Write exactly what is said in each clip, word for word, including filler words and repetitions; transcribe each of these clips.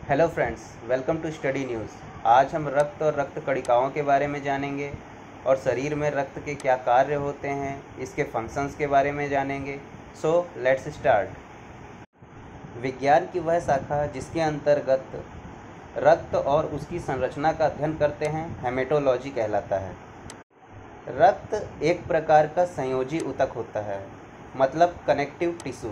Hello friends, welcome to study news. आज हम रक्त और रक्त कणिकाओं के बारे में जानेंगे और शरीर में रक्त के क्या कार्य होते हैं, इसके फंक्शंस के बारे में जानेंगे। So let's start. विज्ञान की वह शाखा जिसके अंतर्गत रक्त और उसकी संरचना का अध्ययन करते हैं हेमेटोलॉजी कहलाता है। रक्त एक प्रकार का संयोजी ऊतक होता है, मतलब कनेक्टिव टिश्यू।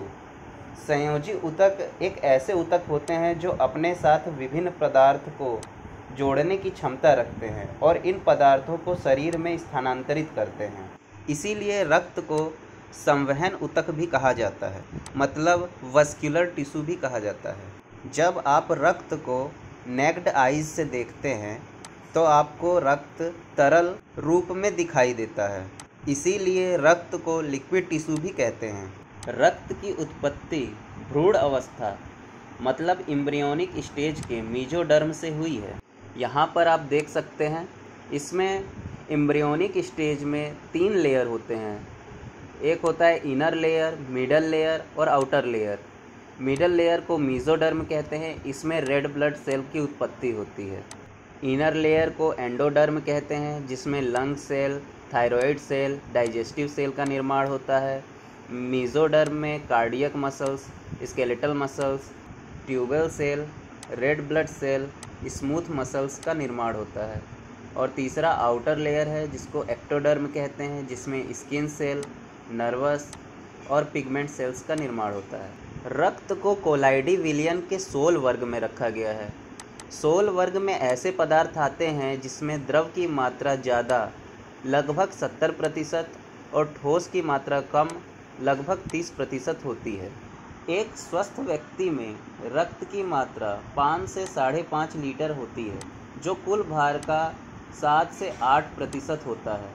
संयोजी ऊतक एक ऐसे ऊतक होते हैं जो अपने साथ विभिन्न पदार्थ को जोड़ने की क्षमता रखते हैं और इन पदार्थों को शरीर में स्थानांतरित करते हैं। इसीलिए रक्त को संवहन ऊतक भी कहा जाता है, मतलब वस्कुलर टिश्यू भी कहा जाता है। जब आप रक्त को नेक्ड आइज से देखते हैं तो आपको रक्त तरल रूप में दिखाई देता है, इसीलिए रक्त को लिक्विड टिश्यू भी कहते हैं। रक्त की उत्पत्ति भ्रूण अवस्था मतलब इम्ब्रियोनिक स्टेज के मीजोडर्म से हुई है। यहाँ पर आप देख सकते हैं, इसमें इम्ब्रियोनिक स्टेज में तीन लेयर होते हैं। एक होता है इनर लेयर, मिडल लेयर और आउटर लेयर। मिडल लेयर को मीजोडर्म कहते हैं, इसमें रेड ब्लड सेल की उत्पत्ति होती है। इनर लेयर को एंडोडर्म कहते हैं, जिसमें lung cell, thyroid cell, digestive cell का निर्माण होता है। मीजोडर्म में cardiac muscles, skeletal muscles, tubal cell, red blood cell, smooth muscles का निर्माण होता है। और तीसरा आउटर लेयर है जिसको एक्टोडर्म कहते हैं, जिसमें स्किन सेल, नर्वस और पिगमेंट सेल्स का निर्माण होता है। रक्त को कोलाइडी विलियन के सोल वर्ग में रखा गया है। सोल वर्ग में ऐसे पदार्थ आते हैं जिसमें द्रव की मात्रा ज़्यादा लगभग सत्तर प्रतिशत और ठोस की मात्रा कम लगभग तीस प्रतिशत होती है। एक स्वस्थ व्यक्ति में रक्त की मात्रा पाँच से साढ़े पाँच लीटर होती है, जो कुल भार का सात से आठ प्रतिशत होता है।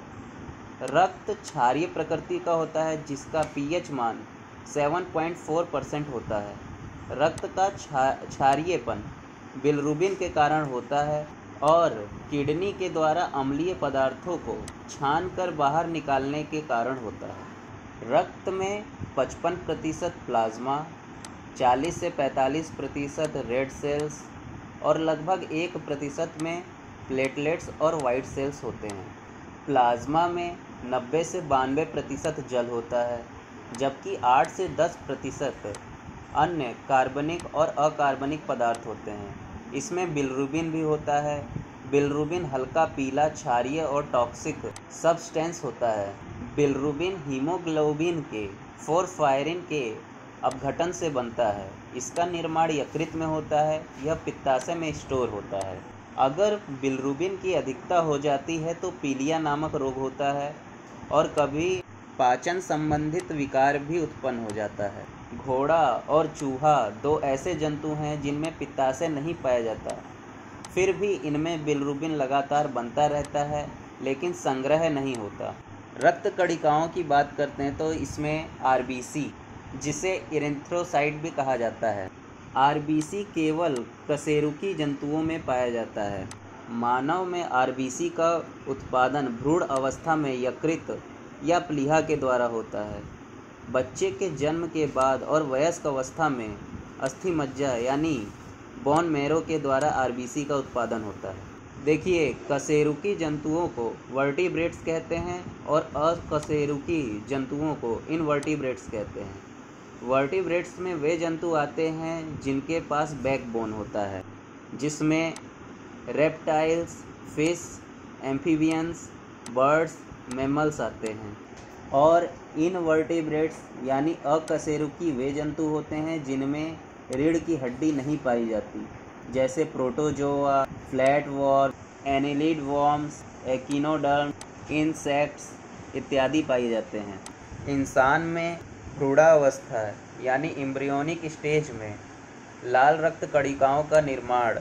रक्त क्षारीय प्रकृति का होता है, जिसका पीएच मान सात पॉइंट चार परसेंट होता है। रक्त का क्षारीयपन बिलिरुबिन के कारण होता है और किडनी के द्वारा अम्लीय पदार्थों को छानकर बाहर निकालने के कारण होता है। रक्त में पचपन प्रतिशत प्लाज्मा, चालीस से पैंतालीस प्रतिशत रेड सेल्स और लगभग एक प्रतिशत में प्लेटलेट्स और वाइट सेल्स होते हैं। प्लाज्मा में नब्बे से बानवे प्रतिशत जल होता है, जबकि आठ से दस प्रतिशत अन्य कार्बनिक और अकार्बनिक पदार्थ होते हैं। इसमें बिलिरुबिन भी होता है। बिलिरुबिन हल्का पीला क्षारीय और टॉक्सिक सब्सटेंस होता है। बिलिरुबिन हीमोग्लोबिन के फोरफायरिन के अपघटन से बनता है। इसका निर्माण यकृत में होता है, यह पित्ताशय में स्टोर होता है। अगर बिलिरुबिन की अधिकता हो जाती है तो पीलिया नामक रोग होता है और कभी पाचन संबंधित विकार भी उत्पन्न हो जाता है। घोड़ा और चूहा दो ऐसे जंतु हैं जिनमें पित्ताशय नहीं पाया जाता, फिर भी इनमें बिलिरुबिन लगातार बनता रहता है, लेकिन संग्रह नहीं होता। रक्त कणिकाओं की बात करते हैं तो इसमें आरबीसी, जिसे इरिथ्रोसाइट भी कहा जाता है। आरबीसी केवल कशेरुकी जंतुओं में पाया जाता है। मानव में आरबीसी का उत्पादन भ्रूण अवस्था में यकृत या प्लीहा के द्वारा होता है। बच्चे के जन्म के बाद और वयस्क अवस्था में अस्थिमज्जा यानी बोन मैरो के द्वारा आरबीसी का उत्पादन होता है। देखिए, कशेरुकी जंतुओं को वर्टिब्रेट्स कहते हैं और अकशेरुकी जंतुओं को इनवर्टिब्रेट्स कहते हैं। वर्टिब्रेट्स में वे जंतु आते हैं जिनके पास बैकबोन होता है, जिसमें reptiles, fish, amphibians, birds, mammals आते हैं। और इनवर्टिब्रेट्स यानी अकशेरुकी वे जंतु होते हैं जिनमें रीढ़ की हड्डी नहीं पाई जाती, जैसे protozoa, flatworm, annelid worms, echinoderm, insects इत्यादि पाए जाते हैं। इंसान में भ्रूणावस्था यानी इम्ब्रियोनिक स्टेज में लाल रक्त कणिकाओं का निर्माण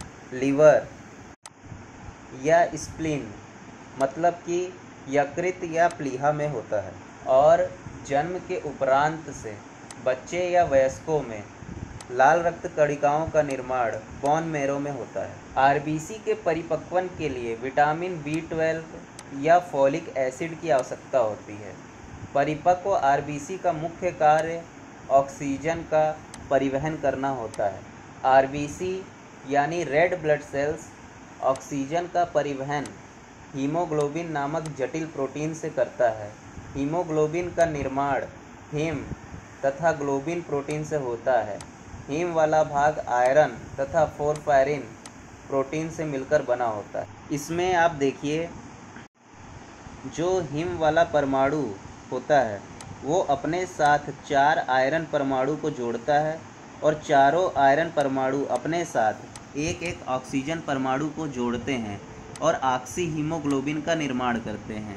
लीवर या स्प्लीन मतलब कि यकृत या प्लीहा में होता है और जन्म के उपरांत से बच्चे या वयस्कों में लाल रक्त कणिकाओं का निर्माण बोन मैरो में होता है। आरबीसी के परिपक्वन के लिए विटामिन बी ट्वेल्व या फोलिक एसिड की आवश्यकता होती है। परिपक्व आरबीसी का मुख्य कार्य ऑक्सीजन का परिवहन करना होता है। आरबीसी यानी रेड ब्लड सेल्स ऑक्सीजन का परिवहन हीमोग्लोबिन नामक जटिल प्रोटीन से करता है। हीमोग्लोबिन का निर्माण हीम तथा ग्लोबिन प्रोटीन से होता है। हीम वाला भाग आयरन तथा फोस्फोरिन प्रोटीन से मिलकर बना होता है। इसमें आप देखिए, जो हीम वाला परमाणु होता है वो अपने साथ चार आयरन परमाणु को जोड़ता है और चारों आयरन परमाणु अपने साथ एक एक ऑक्सीजन परमाणु को जोड़ते हैं और ऑक्सी हीमोग्लोबिन का निर्माण करते हैं।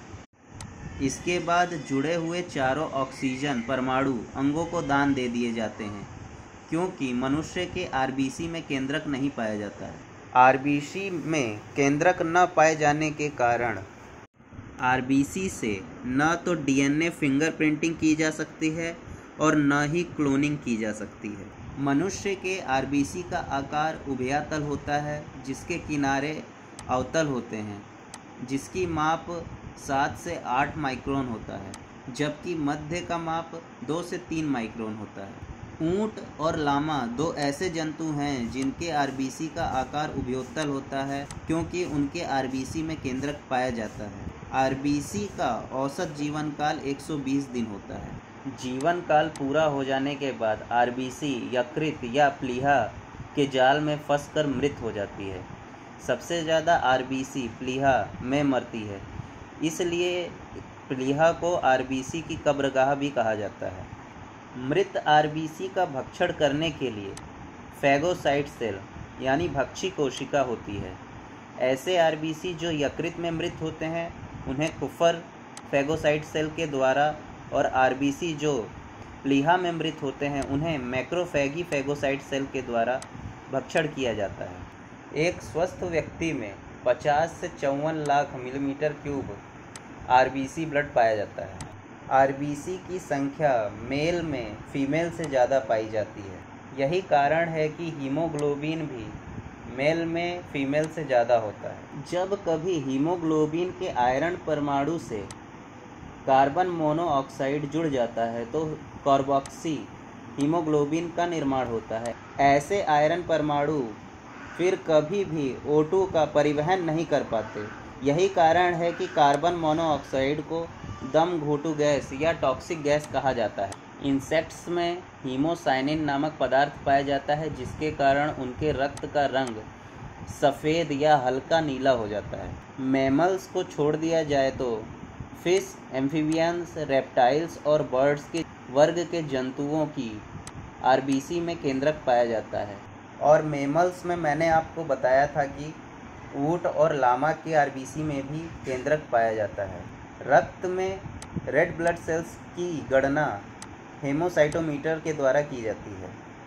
इसके बाद जुड़े हुए चारों ऑक्सीजन परमाणु अंगों को दान दे दिए जाते हैं, क्योंकि मनुष्य के आरबीसी में केंद्रक नहीं पाया जाता है। आरबीसी में केंद्रक न पाए जाने के कारण आरबीसी से न तो डीएनए फिंगरप्रिंटिंग की जा सकती है और न ही क्लोनिंग की जा सकती है। मनुष्य के आरबीसी का आकार उभयतल होता है, जिसके किनारे अवतल होते हैं, जिसकी माप सात से आठ माइक्रोन होता है, जबकि मध्य का माप दो से तीन माइक्रोन होता है। ऊंट और लामा दो ऐसे जंतु हैं जिनके आरबीसी का आकार उभयोत्तल होता है, क्योंकि उनके आरबीसी में केंद्रक पाया जाता है। आरबीसी का औसत जीवन काल एक सौ बीस दिन होता है। जीवन काल पूरा हो जाने के बाद आरबीसी यकृत या प्लीहा के जाल में फंसकर मृत हो जाती है। सबसे ज़्यादा आरबीसी प्लीहा में मरती है, इसलिए प्लीहा को आरबीसी की कब्रगाह भी कहा जाता है। मृत आरबीसी का भक्षण करने के लिए फैगोसाइट सेल यानी भक्षी कोशिका होती है। ऐसे आरबीसी जो यकृत में मृत होते हैं उन्हें कुफर फैगोसाइट सेल के द्वारा, और आरबीसी जो प्लीहा में मृत होते हैं उन्हें मैक्रोफैगी फैगोसाइट सेल के द्वारा भक्षण किया जाता है। एक स्वस्थ व्यक्ति में पचास से चौवन lakh millimetre cube RBC blood पाया जाता है। आरबीसी की संख्या मेल में फीमेल से ज़्यादा पाई जाती है। यही कारण है कि हीमोग्लोबिन भी मेल में फीमेल से ज़्यादा होता है। जब कभी हीमोग्लोबिन के आयरन परमाणु से कार्बन मोनोऑक्साइड जुड़ जाता है तो कार्बोक्सी हीमोग्लोबिन का निर्माण होता है। ऐसे आयरन परमाणु फिर कभी भी ओ टू का परिवहन नहीं कर पाते। यही कारण है कि कार्बन मोनोऑक्साइड को दम घोटू गैस या टॉक्सिक गैस कहा जाता है। इंसेक्ट्स में हीमोसाइनिन नामक पदार्थ पाया जाता है, जिसके कारण उनके रक्त का रंग सफ़ेद या हल्का नीला हो जाता है। मैमल्स को छोड़ दिया जाए तो फिश, एम्फीबियंस, रेप्टाइल्स और बर्ड्स के वर्ग के जंतुओं की आरबीसी में केंद्रक पाया जाता है। और मैमल्स में मैंने आपको बताया था कि ऊंट और लामा के आरबीसी में भी केंद्रक पाया जाता है। रक्त में रेड ब्लड सेल्स की गणना हेमोसाइटोमीटर के द्वारा की जाती है।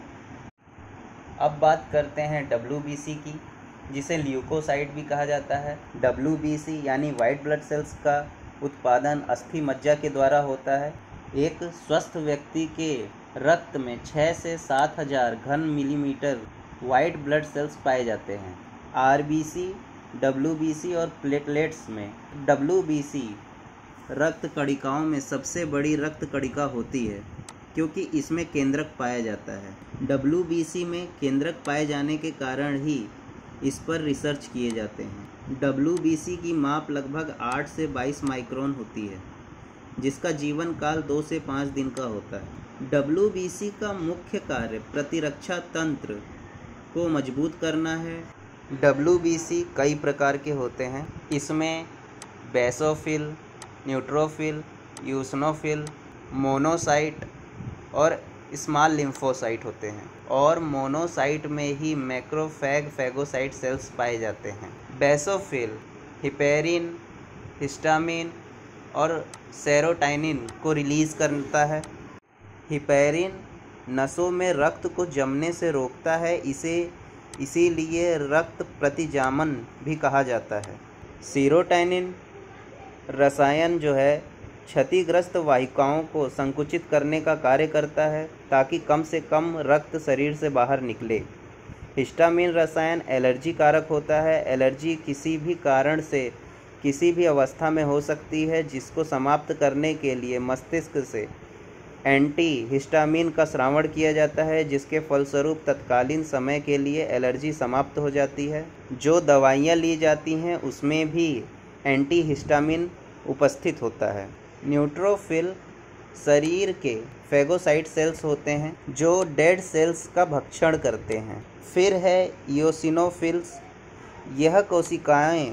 अब बात करते हैं डब्ल्यूबीसी की, जिसे ल्यूकोसाइट भी कहा जाता है। डब्ल्यूबीसी यानी वाइट ब्लड सेल्स का उत्पादन अस्थि मज्जा के द्वारा होता है। एक स्वस्थ व्यक्ति के रक्त में छः से सात हज़ार घन मिलीमीटर वाइट ब्लड सेल्स पाए जाते हैं। आरबीसी, डब्ल्यूबीसी और प्लेटलेट्स में डब्ल्यूबीसी रक्त कणिकाओं में सबसे बड़ी रक्त कणिका होती है, क्योंकि इसमें केंद्रक पाया जाता है। डब्ल्यूबीसी में केंद्रक पाए जाने के कारण ही इस पर रिसर्च किए जाते हैं। डब्ल्यूबीसी की माप लगभग आठ से बाईस माइक्रोन होती है, जिसका जीवन काल दो से पाँच दिन का होता है। डब्ल्यूबीसी का मुख्य कार्य प्रतिरक्षा तंत्र को मजबूत करना है। डब्ल्यूबीसी कई प्रकार के होते हैं। इसमें बेसोफिल, न्यूट्रोफिल, यूसनोफिल, मोनोसाइट और स्मॉल लिम्फोसाइट होते हैं। और मोनोसाइट में ही मैक्रोफैग फैगोसाइट सेल्स पाए जाते हैं। बेसोफिल हिपेरिन, हिस्टामिन और सेरोटोनिन को रिलीज़ करता है। हिपेरिन नसों में रक्त को जमने से रोकता है, इसे इसीलिए रक्त प्रतिजामन भी कहा जाता है। सेरोटोनिन रसायन जो है क्षतिग्रस्त वाहिकाओं को संकुचित करने का कार्य करता है, ताकि कम से कम रक्त शरीर से बाहर निकले। हिस्टामिन रसायन एलर्जी कारक होता है। एलर्जी किसी भी कारण से किसी भी अवस्था में हो सकती है, जिसको समाप्त करने के लिए मस्तिष्क से एंटी हिस्टामिन का श्रावण किया जाता है, जिसके फलस्वरूप तत्कालीन समय के लिए एलर्जी समाप्त हो जाती है। जो दवाइयाँ ली जाती हैं उसमें भी एंटी हिस्टामिन उपस्थित होता है। न्यूट्रोफिल शरीर के फेगोसाइट सेल्स होते हैं जो डेड सेल्स का भक्षण करते हैं। फिर है इयोसिनोफिल्स। यह कोशिकाएं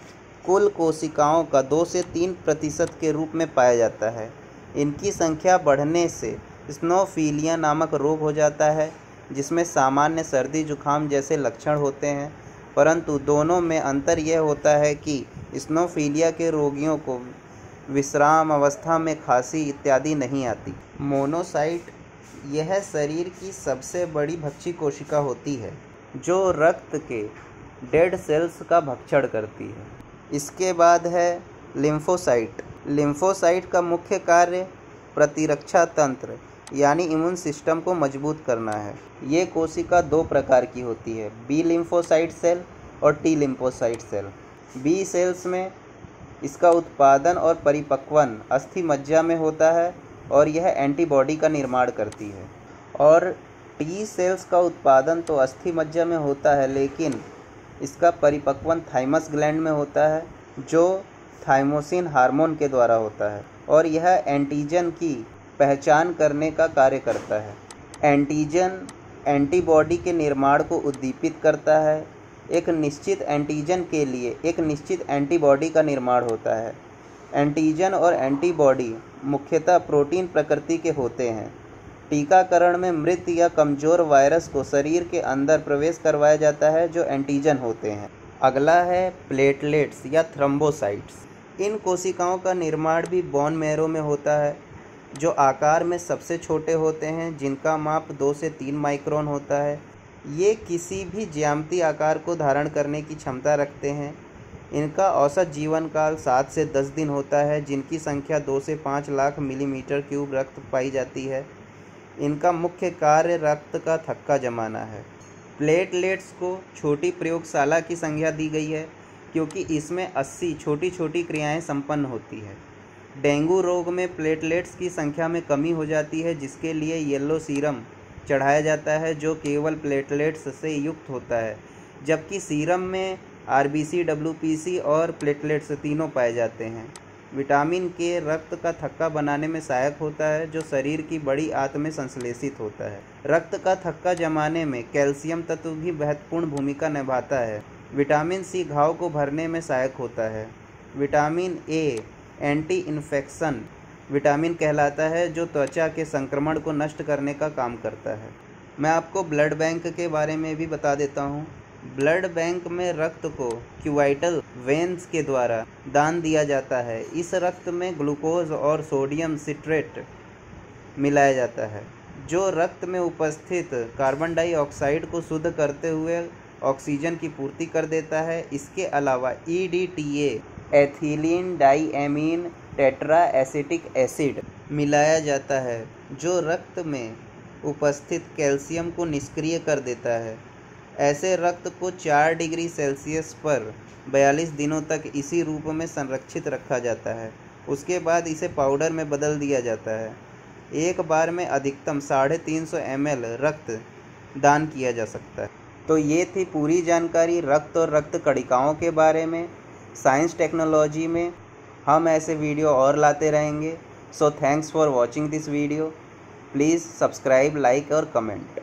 कुल कोशिकाओं का दो से तीन प्रतिशत के रूप में पाया जाता है। इनकी संख्या बढ़ने से स्नोफिलिया नामक रोग हो जाता है, जिसमें सामान्य सर्दी जुकाम जैसे लक्षण होते हैं, परंतु दोनों में अंतर यह होता है कि स्नोफिलिया के रोगियों को विश्राम अवस्था में खांसी इत्यादि नहीं आती। मोनोसाइट यह शरीर की सबसे बड़ी भक्षी कोशिका होती है जो रक्त के डेड सेल्स का भक्षण करती है। इसके बाद है लिम्फोसाइट। लिम्फोसाइट का मुख्य कार्य प्रतिरक्षा तंत्र यानी इम्यून सिस्टम को मजबूत करना है। ये कोशिका दो प्रकार की होती है, बी लिम्फोसाइट सेल और T lymphocyte cell. B cells में इसका उत्पादन और परिपक्वन अस्थि मज्जा में होता है और यह एंटीबॉडी का निर्माण करती है। और टी सेल्स का उत्पादन तो अस्थि मज्जा में होता है, लेकिन इसका परिपक्वन थाइमस ग्लैंड में होता है जो थाइमोसिन हार्मोन के द्वारा होता है और यह एंटीजन की पहचान करने का कार्य करता है। एंटीजन एंटीबॉडी के निर्माण को उद्दीपित करता है। एक निश्चित एंटीजन के लिए एक निश्चित एंटीबॉडी का निर्माण होता है। एंटीजन और एंटीबॉडी मुख्यतः प्रोटीन प्रकृति के होते हैं। टीकाकरण में मृत या कमज़ोर वायरस को शरीर के अंदर प्रवेश करवाया जाता है जो एंटीजन होते हैं। अगला है प्लेटलेट्स या थ्रोम्बोसाइट्स। इन कोशिकाओं का निर्माण भी बोन मैरो में होता है, जो आकार में सबसे छोटे होते हैं, जिनका माप दो से तीन माइक्रोन होता है। ये किसी भी ज्यामितीय आकार को धारण करने की क्षमता रखते हैं। इनका औसत जीवन काल सात से दस दिन होता है, जिनकी संख्या दो से पाँच लाख मिलीमीटर क्यूब रक्त पाई जाती है। इनका मुख्य कार्य रक्त का थक्का जमाना है। प्लेटलेट्स को छोटी प्रयोगशाला की संज्ञा दी गई है क्योंकि इसमें अस्सी छोटी छोटी क्रियाएं संपन्न होती है। डेंगू रोग में प्लेटलेट्स की संख्या में कमी हो जाती है, जिसके लिए येलो सीरम चढ़ाया जाता है जो केवल प्लेटलेट्स से युक्त होता है, जबकि सीरम में आरबीसी, डब्ल्यूपीसी और प्लेटलेट्स तीनों पाए जाते हैं। विटामिन के रक्त का थक्का बनाने में सहायक होता है, जो शरीर की बड़ी आंत में संश्लेषित होता है। रक्त का थक्का जमाने में कैल्शियम तत्व भी महत्वपूर्ण भूमिका निभाता है। विटामिन सी घाव को भरने में सहायक होता है। Vitamin A anti infection vitamin कहलाता है, जो त्वचा के संक्रमण को नष्ट करने का काम करता है। मैं आपको ब्लड बैंक के बारे में भी बता देता हूँ। ब्लड बैंक में रक्त को क्यूवाइटल वेन्स के द्वारा दान दिया जाता है। इस रक्त में ग्लूकोज और सोडियम सिट्रेट मिलाया जाता है, जो रक्त में उपस्थित कार्बन डाइऑक्साइड को शुद्ध करते हुए ऑक्सीजन की पूर्ति कर देता है। इसके अलावा E D T A ethylene diamine tetra acetic acid मिलाया जाता है, जो रक्त में उपस्थित कैल्शियम को निष्क्रिय कर देता है। ऐसे रक्त को चार डिग्री सेल्सियस पर बयालीस दिनों तक इसी रूप में संरक्षित रखा जाता है। उसके बाद इसे पाउडर में बदल दिया जाता है। एक बार में अधिकतम साढ़े तीन सौ एम एल रक्त दान किया जा सकता है। तो ये थी पूरी जानकारी रक्त और रक्त कणिकाओं के बारे में। साइंस टेक्नोलॉजी में हम ऐसे वीडियो और लाते रहेंगे। So thanks for watching this video. Please subscribe, like और कमेंट।